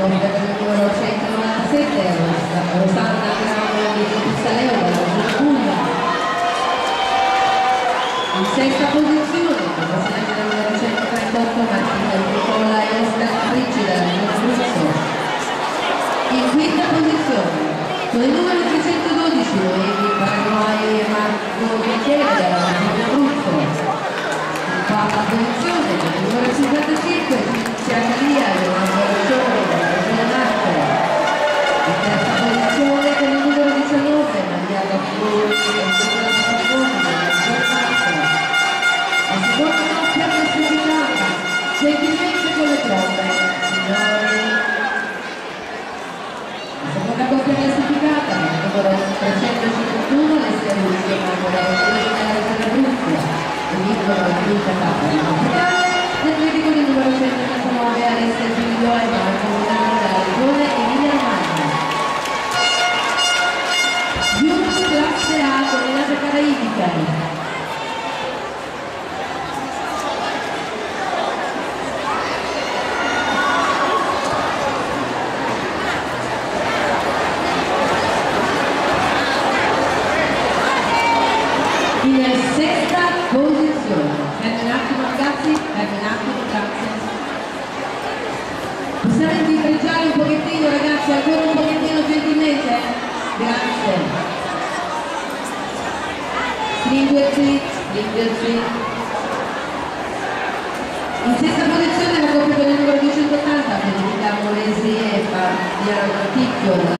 coppia con il numero 197, Rosanna Grano di Pissaleo della Puglia. In sesta posizione, personaggio del numero 138, Martina Nicola e Oscar Ricci della Abruzzo. In quinta posizione, con il numero 312, Noemi Paraguay e Marco Michele della Abruzzo. In quarta posizione, con il numero 55, Cinzia Calia e Leonardo Roccione della Regione Marche. In terza posizione, con il numero 19, Maria Gaffuri e Nicola Sacconi della Regione Marche. La seconda coppia classificata, gentilmente con le trombe, signori. La seconda coppia classificata, il numero 351, Alessia Russi e Marco D'Arrotini della Regione Abruzzo, e vincono la quinta tappa di capitale, nel medico del numero 139, Alessia Giglio e Marco Milano della Regione Emilia-Romagna. Junior classe A con le nate caraibiche. In sesta posizione, fermi un attimo ragazzi, fermi un attimo, grazie. Possiamo indietreggiare un pochettino ragazzi, ancora un pochettino gentilmente? Grazie. Stringersi, stringersi. In sesta posizione la coppia con il numero 280, Federica Moresi e Fabiano Ticchio.